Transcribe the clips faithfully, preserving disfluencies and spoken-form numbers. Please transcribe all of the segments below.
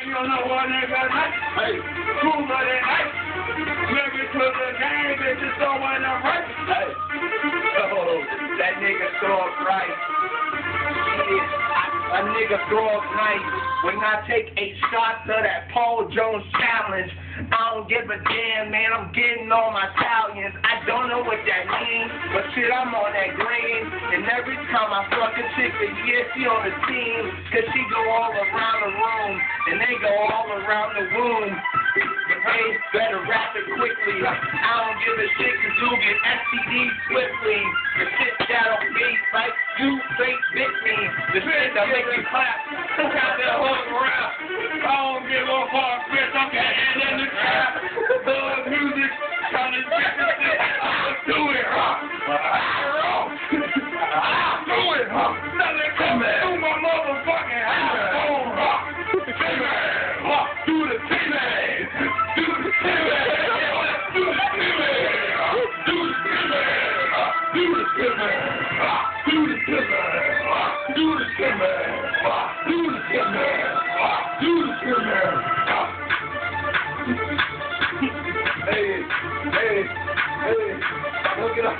You don't know what nigga night. Hey, cooler than ice. Maybe to the game, bitches throwing them right. Hey, oh, that nigga throw up right. Shit, a nigga throw up nice. When I take a shot to that Paul Jones challenge, I don't give a damn, man. I'm getting all my stallions. I don't know what that means, but shit, I'm on that green. And every time I fuck a chick, a yeah, she on the team, cause she go all around the room, and they go all around the womb. But hey, better rap it quickly. I don't give a shit, cause you get S T D swiftly. The shit that on beat like you fake bit me. The shit that make me clap. Got that whole rap. I don't give a fuck, bitch. I'm getting in the trap. Thug music, trying to get the shit. I'll do it, huh? I'll do it, huh? Nothing coming through my motherfucking household, huh? Timmy, huh? Do the Timmy. Do the Timmy. Do the Timmy. Do the Timmy. Do the Timmy. Do the Timmy. Do the Timmy. Do the Timmy. Do the Timmy. Hey, hey, hey, look it up.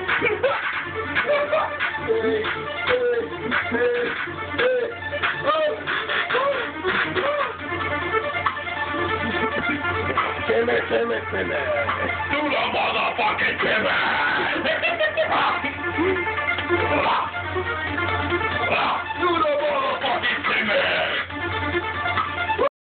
Hey, hey, hey, hey, oh, Timmy, Timmy, Timmy. Do the motherfucking Timmy. Do the motherfucking Timmy.